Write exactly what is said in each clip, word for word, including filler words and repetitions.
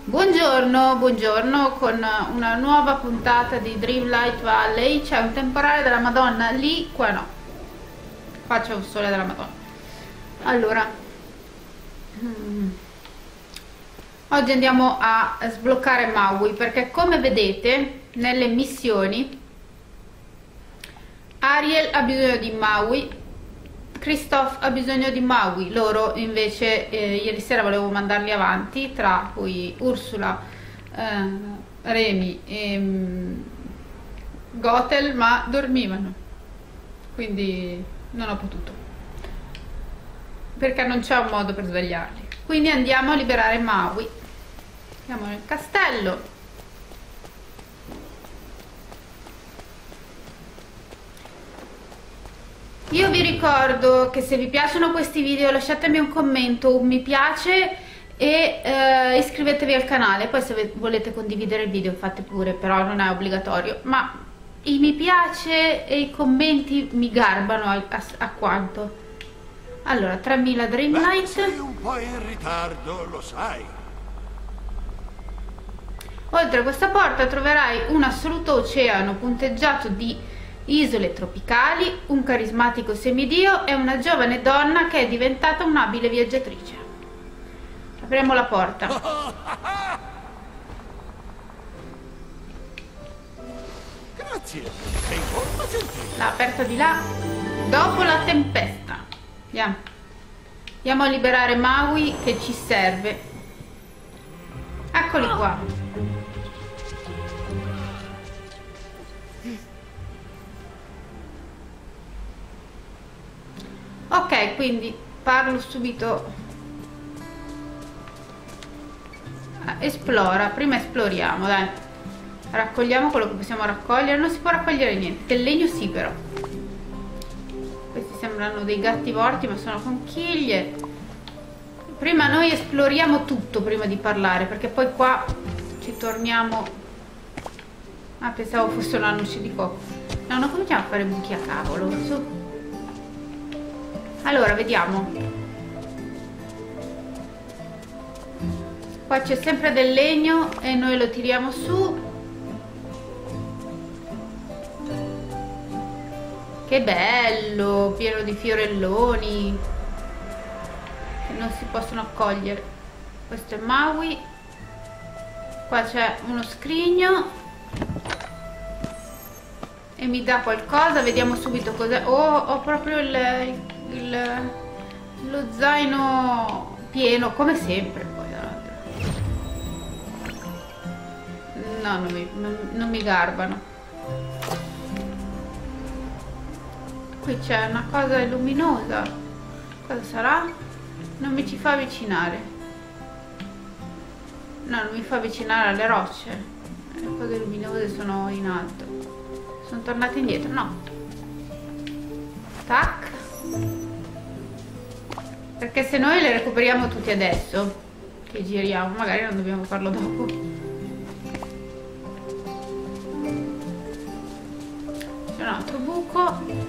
Buongiorno, buongiorno con una nuova puntata di Dreamlight Valley. C'è un temporale della Madonna lì, qua no. Qua c'è un sole della Madonna. Allora, hmm. oggi andiamo a sbloccare Maui perché, come vedete nelle missioni, Ariel ha bisogno di Maui, Kristoff ha bisogno di Maui. Loro invece eh, ieri sera volevo mandarli avanti, tra cui Ursula, eh, Remy e um, Gothel, ma dormivano, quindi non ho potuto, perché non c'è un modo per svegliarli. Quindi andiamo a liberare Maui. Andiamo nel castello. Io vi ricordo che se vi piacciono questi video lasciatemi un commento, un mi piace e eh, iscrivetevi al canale. Poi se volete condividere il video fate pure, però non è obbligatorio. Ma i mi piace e i commenti mi garbano a, a, a quanto. Allora, tremila Dreamlight. Beh, sei un po' in ritardo, lo sai. Oltre a questa porta troverai un assoluto oceano punteggiato di isole tropicali, un carismatico semidio e una giovane donna che è diventata un'abile viaggiatrice. Apriamo la porta. Grazie, sei molto gentile. L'ha aperta di là. Dopo la tempesta. Andiamo. Andiamo a liberare Maui che ci serve. Eccoli qua. Ok, quindi parlo subito. Esplora, prima esploriamo, dai. Raccogliamo quello che possiamo raccogliere. Non si può raccogliere niente, del legno sì però. Questi sembrano dei gatti morti ma sono conchiglie. Prima noi esploriamo tutto prima di parlare, perché poi qua ci torniamo. Ah, pensavo fosse una noce di cocco. No, non cominciamo a fare buchi a cavolo, su. Allora, vediamo. Qua c'è sempre del legno e noi lo tiriamo su. Che bello, pieno di fiorelloni che non si possono accogliere. Questo è Maui. Qua c'è uno scrigno e mi dà qualcosa, vediamo subito cos'è. Oh, ho proprio il, il, lo zaino pieno, come sempre. Poi no, non mi, non, non mi garbano. Qui c'è una cosa luminosa. Cosa sarà? Non mi ci fa avvicinare. No, non mi fa avvicinare alle rocce. Le cose luminose sono in alto. Sono tornate indietro, no. Tac. Perché se noi le recuperiamo tutti adesso che giriamo, magari non dobbiamo farlo dopo. C'è un altro buco.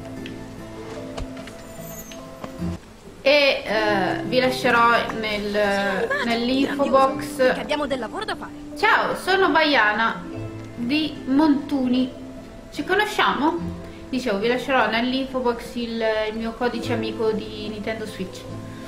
E eh, vi lascerò nel, nell'info box. Che abbiamo del lavoro da fare. Ciao, sono Baiana di Montuni. Ci conosciamo? Dicevo, vi lascerò nell'info box il, il mio codice amico di Nintendo Switch.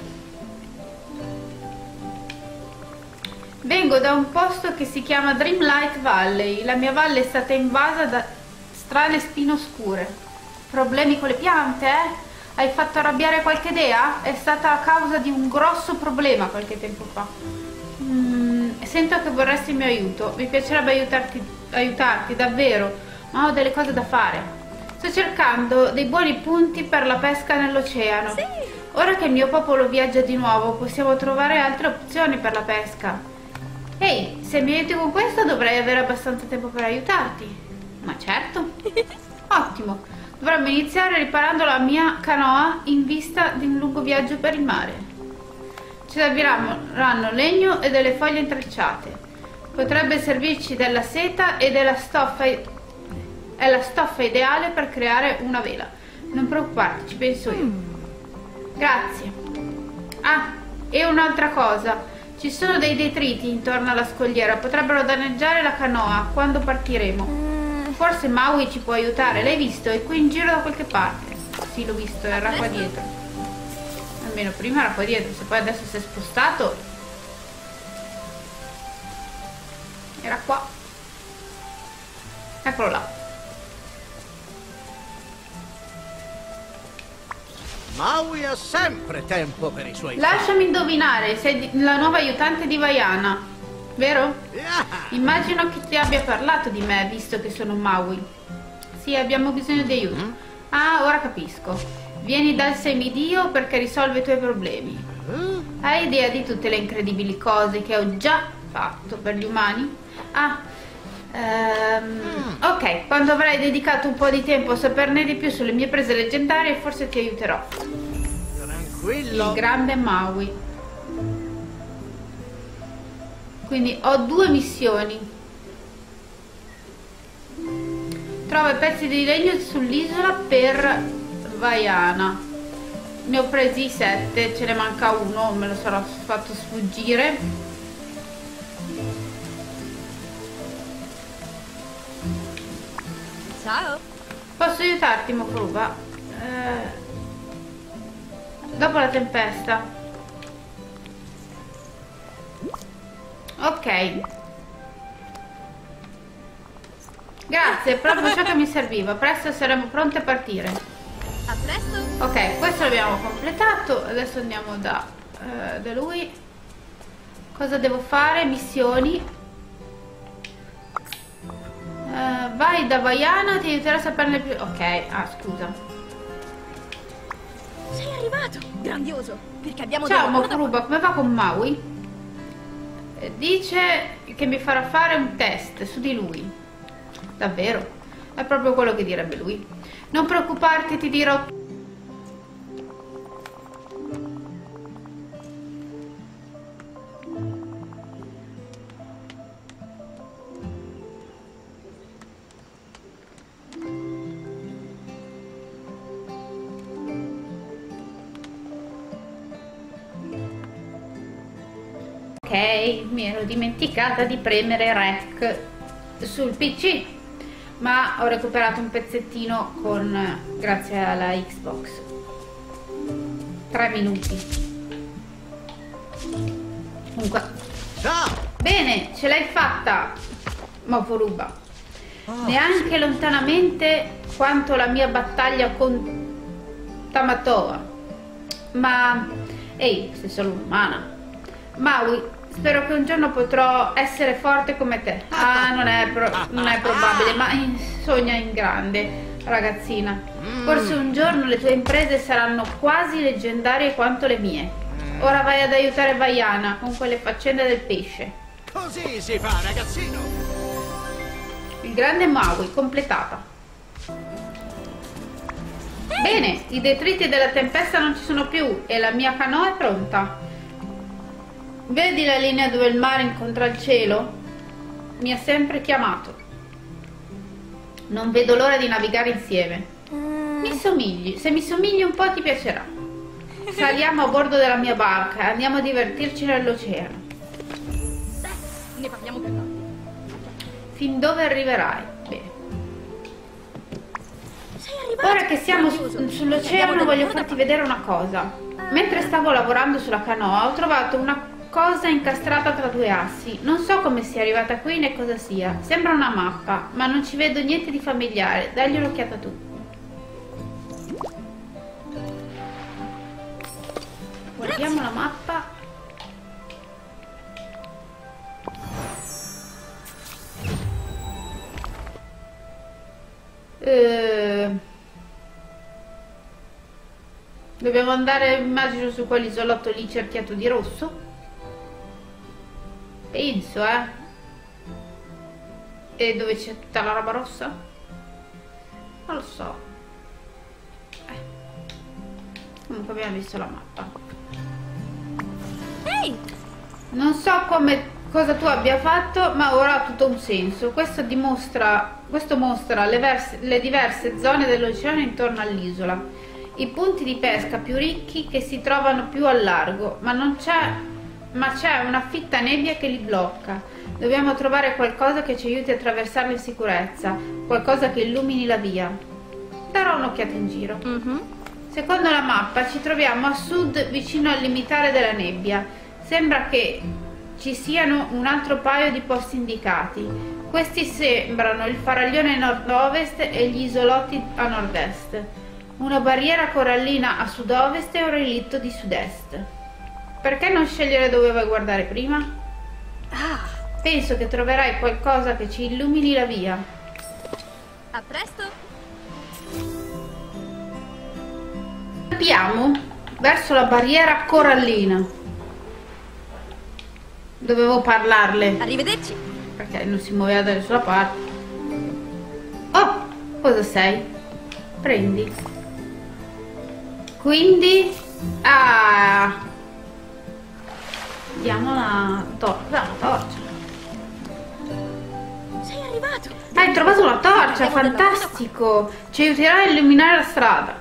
Vengo da un posto che si chiama Dreamlight Valley. La mia valle è stata invasa da strane spine oscure. Problemi con le piante, eh? Hai fatto arrabbiare qualche dea? È stata a causa di un grosso problema qualche tempo fa. Mm, sento che vorresti il mio aiuto. Mi piacerebbe aiutarti, aiutarti davvero, ma ho delle cose da fare. Sto cercando dei buoni punti per la pesca nell'oceano. Sì. Ora che il mio popolo viaggia di nuovo, possiamo trovare altre opzioni per la pesca. Ehi, se mi aiuti con questo dovrei avere abbastanza tempo per aiutarti. Ma certo. Ottimo. Dovremmo iniziare riparando la mia canoa in vista di un lungo viaggio per il mare. Ci serviranno legno e delle foglie intrecciate. Potrebbe servirci della seta e della stoffa. È la stoffa ideale per creare una vela. Non preoccuparti, ci penso io. Grazie. Ah, e un'altra cosa. Ci sono dei detriti intorno alla scogliera, potrebbero danneggiare la canoa quando partiremo. Forse Maui ci può aiutare, l'hai visto? È qui in giro da qualche parte. Sì, l'ho visto, era qua dietro. Almeno prima era qua dietro, se poi adesso si è spostato. Era qua. Eccolo là. Maui ha sempre tempo per i suoi... Lasciami indovinare, sei la nuova aiutante di Vaiana, vero? Yeah. Immagino che ti abbia parlato di me, visto che sono Maui. Sì, abbiamo bisogno di aiuto. Mm? Ah, ora capisco. Vieni dal semidio perché risolve i tuoi problemi. Mm? Hai idea di tutte le incredibili cose che ho già fatto per gli umani? Ah, ehm, mm. ok, quando avrai dedicato un po' di tempo a saperne di più sulle mie prese leggendarie, forse ti aiuterò. Tranquillo. Il grande Maui. Quindi ho due missioni. Trova i pezzi di legno sull'isola per Vaiana. Ne ho presi sette, ce ne manca uno, me lo sarò fatto sfuggire. Ciao. Posso aiutarti, Mokuruba? Eh, dopo la tempesta. Ok. Grazie, è proprio ciò che mi serviva. Presto saremo pronte a partire. A presto. Ok, questo l'abbiamo completato. Adesso andiamo da, uh, da lui. Cosa devo fare? Missioni. Uh, vai da Vaiana, ti aiuterà a saperne più. Ok, ah scusa. Sei arrivato. Grandioso. Perché abbiamo... Ciao Mokuruba, come va con Maui? Eh, dice che mi farà fare un test su di lui. Davvero? È proprio quello che direbbe lui. Non preoccuparti, ti dirò. Ok, mi ero dimenticata di premere rec sul P C. Ma ho recuperato un pezzettino con grazie alla Xbox. Tre minuti. Comunque. Ciao. Bene, ce l'hai fatta, Mokuruba. Oh, neanche sì. Lontanamente quanto la mia battaglia con Tamatoa. Ma ehi, sei solo umana. Maui, spero che un giorno potrò essere forte come te. Ah, non è, pro non è probabile, ma in sogna in grande, ragazzina. Forse un giorno le tue imprese saranno quasi leggendarie quanto le mie. Ora vai ad aiutare Vaiana con quelle faccende del pesce. Così si fa, ragazzino. Il grande Maui, completata. Bene, i detriti della tempesta non ci sono più e la mia canoa è pronta. Vedi la linea dove il mare incontra il cielo? Mi ha sempre chiamato. Non vedo l'ora di navigare insieme. Mi somigli, se mi somigli un po' ti piacerà. Saliamo a bordo della mia barca e andiamo a divertirci nell'oceano. Beh, ne parliamo più tardi. Fin dove arriverai? Bene. Sei arrivato. Ora che siamo su sull'oceano voglio farti vedere una cosa. Mentre stavo lavorando sulla canoa ho trovato una cosa incastrata tra due assi. Non so come sia arrivata qui né cosa sia. Sembra una mappa, ma non ci vedo niente di familiare. Dagli un'occhiata tu. Guardiamo la mappa. Eh, dobbiamo andare, immagino, su quell'isolotto lì cerchiato di rosso. Penso, eh. E dove c'è tutta la roba rossa? Non lo so. Eh. Comunque abbiamo visto la mappa. Ehi! Non so come, cosa tu abbia fatto, ma ora ha tutto un senso. Questo dimostra, questo mostra le, verse, le diverse zone dell'oceano intorno all'isola. I punti di pesca più ricchi che si trovano più al largo, ma non c'è ma c'è una fitta nebbia che li blocca. Dobbiamo trovare qualcosa che ci aiuti a attraversarla in sicurezza, qualcosa che illumini la via. Darò un'occhiata in giro. Mm-hmm. Secondo la mappa ci troviamo a sud vicino al limitare della nebbia. Sembra che ci siano un altro paio di posti indicati. Questi sembrano il faraglione nord-ovest e gli isolotti a nord-est. Una barriera corallina a sud-ovest e un relitto di sud-est. Perché non scegliere dove vuoi guardare prima? Ah, Penso che troverai qualcosa che ci illumini la via. a presto. Abbiamo verso la barriera corallina. Dovevo parlarle Arrivederci. perché non si muoveva da nessuna parte. Oh, cosa sei? Prendi. Quindi, ah, diamo la, tor la torcia. Sei arrivato. Hai trovato la torcia, Abbiamo della fantastico! Ci aiuterà a illuminare la strada.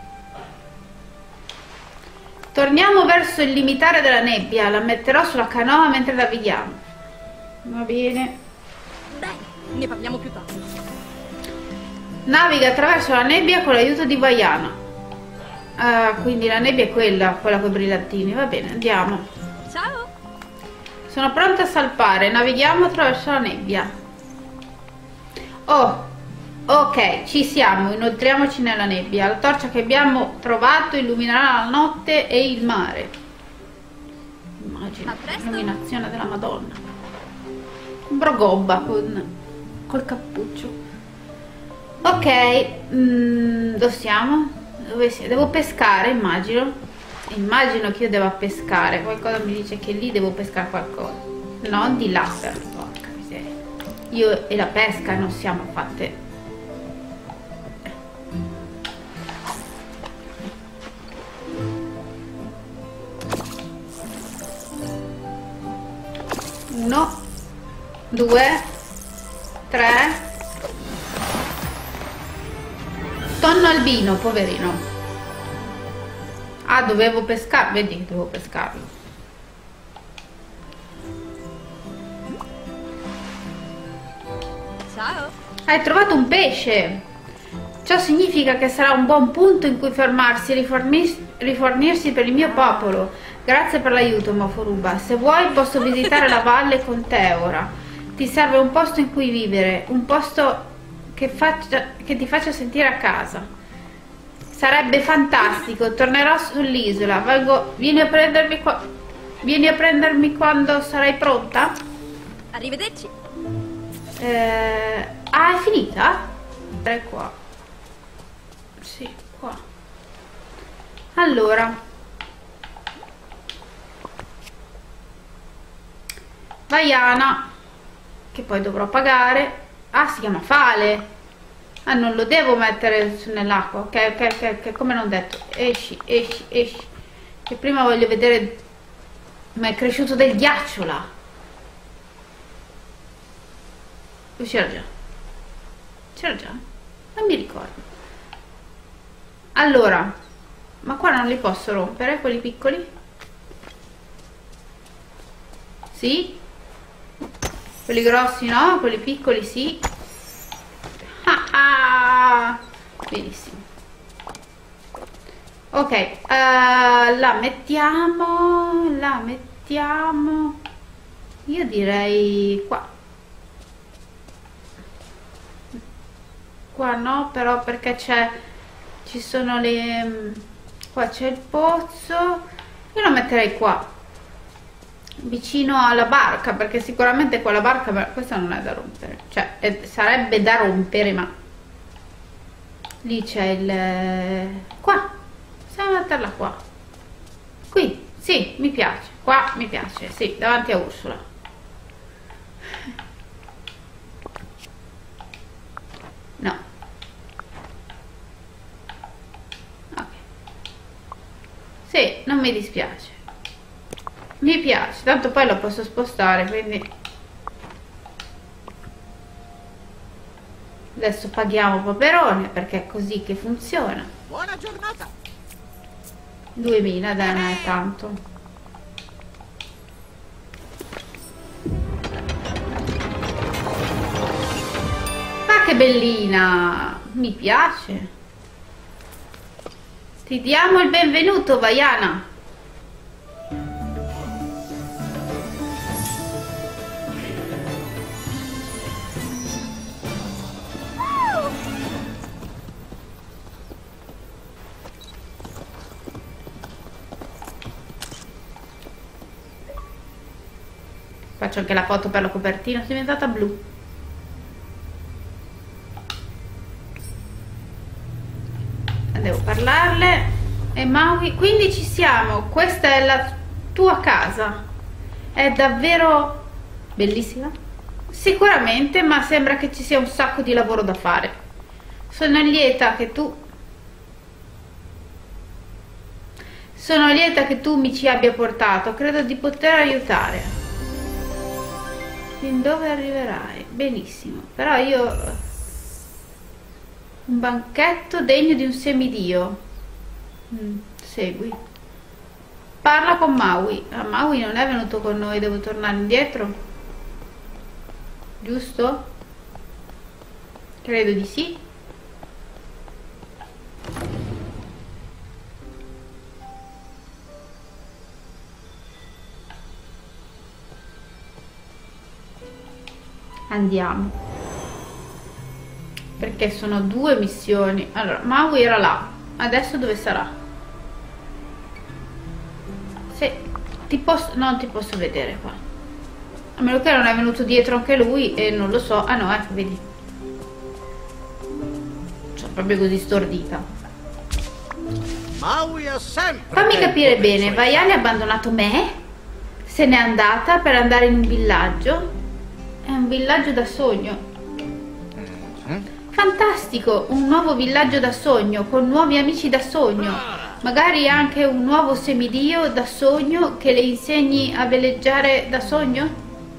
Torniamo verso il limitare della nebbia, la metterò sulla canoa mentre navighiamo. Va bene. Bene, ne parliamo più tardi. Naviga attraverso la nebbia con l'aiuto di Vaiana. Ah, quindi la nebbia è quella, quella con i brillantini. Va bene, andiamo. Ciao. Sono pronta a salpare, navighiamo attraverso la nebbia. Oh, ok, ci siamo, inoltriamoci nella nebbia. La torcia che abbiamo trovato illuminerà la notte e il mare. Immagino, A presto. illuminazione della Madonna. Brogobba con col cappuccio. Ok, mm, dove siamo? Dove si- Devo pescare, immagino. Immagino che io debba pescare. Qualcosa mi dice che lì devo pescare qualcosa. No, di là, per porca miseria. Io e la pesca non siamo fatte. Uno, due, tre. Tonno albino, poverino. Ah, dovevo pescare, vedi che dovevo pescarlo. Ciao. Hai trovato un pesce. Ciò significa che sarà un buon punto in cui fermarsi e rifornirsi, rifornirsi per il mio popolo. Grazie per l'aiuto, Moforuba. Se vuoi posso visitare la valle con te ora. Ti serve un posto in cui vivere, un posto che, faccia, che ti faccia sentire a casa. Sarebbe fantastico. Tornerò sull'isola. Vengo, vieni a prendermi qua. Vieni a prendermi quando sarai pronta? Arrivederci. Eh, ah, è finita? È qua. Sì, qua. Allora. Vaiana, che poi dovrò pagare. Ah, si chiama Fale. Ah, non lo devo mettere su nell'acqua. Ok, ok, ok, ok, come non detto. Esci, esci, esci. Che prima voglio vedere. Ma è cresciuto del ghiaccio là. O c'era già? C'era già? Non mi ricordo. Allora, ma qua non li posso rompere, quelli piccoli? Sì? Quelli grossi no, quelli piccoli sì. Ah, ah. Benissimo. Ok, uh, la mettiamo, la mettiamo, io direi qua. Qua no, però perché c'è, ci sono le, qua c'è il pozzo, io la metterei qua, vicino alla barca, perché sicuramente qua la barca, questa non è da rompere, cioè è, sarebbe da rompere, ma lì c'è il, qua, possiamo metterla qua, qui, sì, mi piace, qua mi piace, sì, davanti a Ursula. No. Ok. Sì, non mi dispiace. Mi piace, tanto poi lo posso spostare, quindi adesso paghiamo Paperone perché è così che funziona. Buona giornata. duemila, dai, non è tanto. che bellina! Mi piace. Ti diamo il benvenuto, Vaiana. Faccio anche la foto per la copertina, sono diventata blu. Devo parlarle. E Maui, quindi ci siamo. Questa è la tua casa. È davvero bellissima? Sicuramente, ma sembra che ci sia un sacco di lavoro da fare. Sono lieta che tu Sono lieta che tu mi ci abbia portato. Credo di poter aiutare. Fin dove arriverai? Benissimo, però io... Un banchetto degno di un semidio. Mm, segui. Parla con Maui. Ah, Maui non è venuto con noi, devo tornare indietro. Giusto? Credo di sì. Andiamo, perché sono due missioni. Allora, Maui era là, adesso dove sarà? Se ti posso, non ti posso vedere qua, a meno che non è venuto dietro anche lui e non lo so. Ah no, ecco, vedi, sono proprio così stordita. Maui ha sempre Fammi tempo capire per i bene, suoi Vaiana ha abbandonato me, se n'è andata per andare in un villaggio. È un villaggio da sogno. Fantastico, un nuovo villaggio da sogno, con nuovi amici da sogno. Magari anche un nuovo semidio da sogno che le insegni a veleggiare da sogno?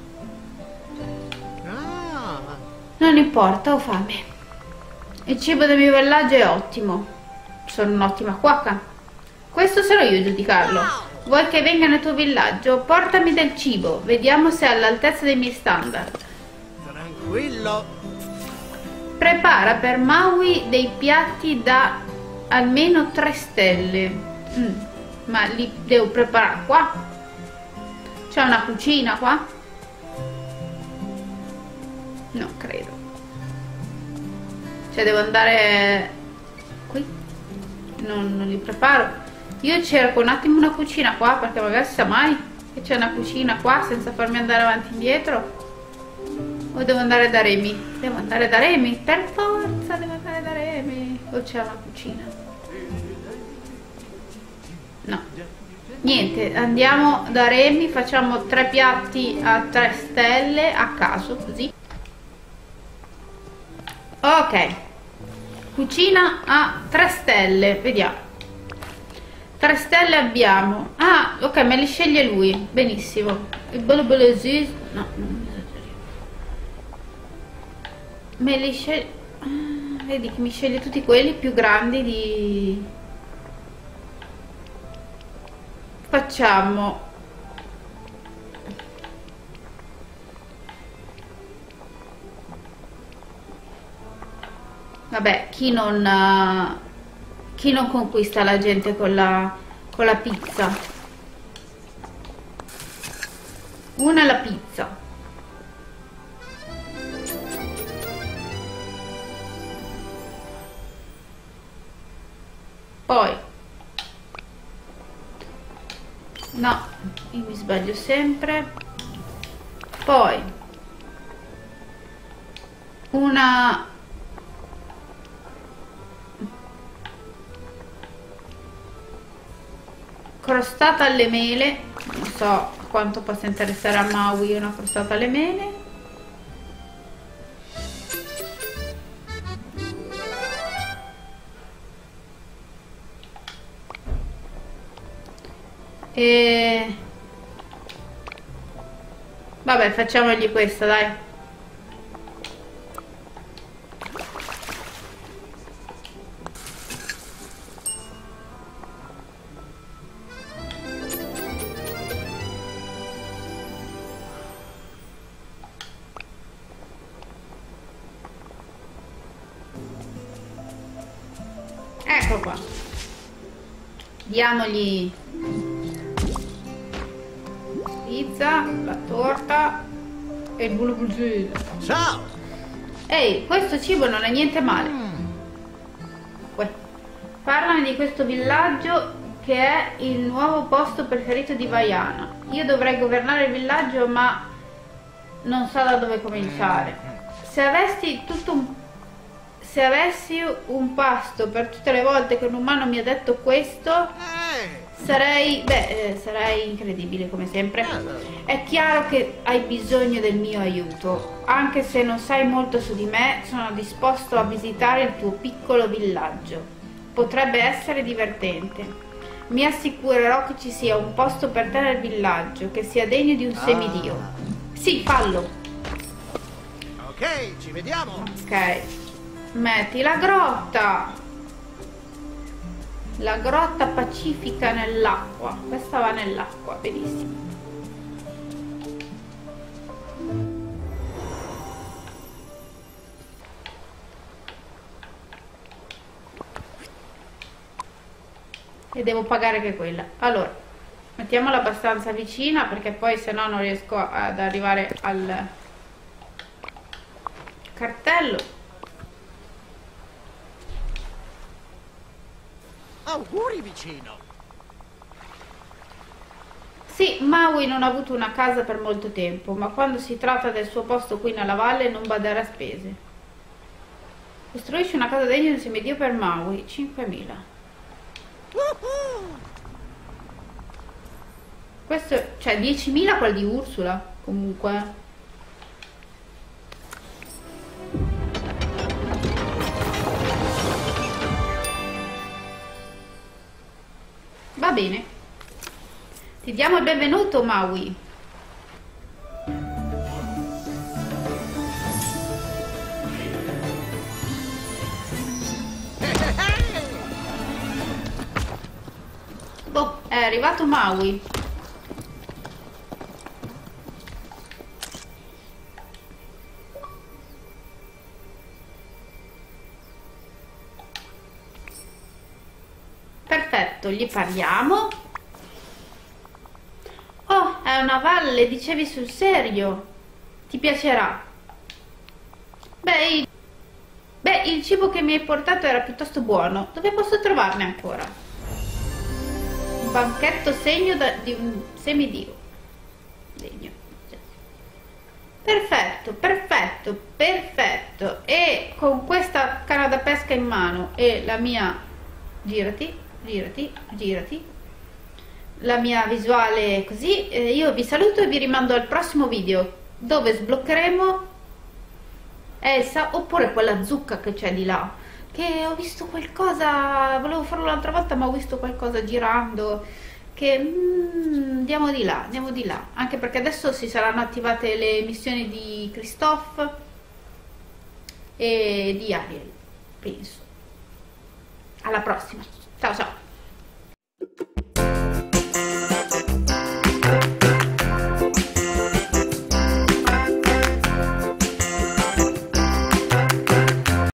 Ah, Non importa, ho fame. Il cibo del mio villaggio è ottimo. Sono un'ottima cuoca. Questo sarò io a giudicarlo. Vuoi che venga nel tuo villaggio? Portami del cibo. Vediamo se è all'altezza dei miei standard. tranquillo. Prepara per Maui dei piatti da almeno tre stelle. Mm, ma li devo preparare qua? C'è una cucina qua? No, credo. Cioè devo andare qui? Non, non li preparo. Io cerco un attimo una cucina qua, perché magari si sa mai che c'è una cucina qua senza farmi andare avanti e indietro. O devo andare da Remy? Devo andare da Remy, per forza devo andare da Remy. O c'è una cucina? No. Niente, andiamo da Remy, facciamo tre piatti a tre stelle a caso, così. Ok. Cucina a tre stelle, vediamo. tre stelle abbiamo. Ah, ok, me li sceglie lui. Benissimo. Il bello belezis. No, non me li sceglie. Ah, vedi che mi sceglie tutti quelli più grandi di... Facciamo. Vabbè, chi non... Uh... Chi non conquista la gente con la, con la pizza? Una è la pizza. Poi no, io mi sbaglio sempre. Poi una crostata alle mele. Non so quanto possa interessare a Maui una crostata alle mele. E vabbè, facciamogli questa, dai. Ecco qua. Diamogli pizza, la torta e il bulbulzino. Ciao! Ehi, questo cibo non è niente male. Uè. Parlane di questo villaggio che è il nuovo posto preferito di Vaiana. Io dovrei governare il villaggio, ma non so da dove cominciare. Se avessi tutto un Se avessi un pasto per tutte le volte che un umano mi ha detto questo, sarei, beh, eh, sarei incredibile come sempre. È chiaro che hai bisogno del mio aiuto. Anche se non sai molto su di me, sono disposto a visitare il tuo piccolo villaggio. Potrebbe essere divertente. Mi assicurerò che ci sia un posto per te nel villaggio, che sia degno di un semidio. Sì, fallo. Ok, ci vediamo. Ok. Metti la grotta. La grotta pacifica nell'acqua. Questa va nell'acqua, benissimo. E devo pagare anche quella. Allora, mettiamola abbastanza vicina, perché poi se no non riesco ad arrivare al cartello. Auguri vicino. Sì, Maui non ha avuto una casa per molto tempo, ma quando si tratta del suo posto qui nella valle non badare a spese. Costruisci una casa degna di un semidio per Maui, cinquemila. Questo, cioè diecimila quel di Ursula, comunque. Va bene. Ti diamo il benvenuto, Maui. Boh, è arrivato Maui. Perfetto, gli parliamo. Oh, è una valle, dicevi sul serio. Ti piacerà. Beh il... Beh, il cibo che mi hai portato era piuttosto buono. Dove posso trovarne ancora? Un banchetto segno da... di un semidio. Legno. Perfetto, perfetto, perfetto. E con questa canna da pesca in mano e la mia... Girati. Girati, girati, la mia visuale così, eh, io vi saluto e vi rimando al prossimo video dove sbloccheremo Elsa, oppure quella zucca che c'è di là, che ho visto qualcosa, volevo farlo l'altra volta ma ho visto qualcosa girando, che mm, andiamo di là, andiamo di là, anche perché adesso si saranno attivate le missioni di Christophe e di Ariel, penso. Alla prossima. Ciao ciao.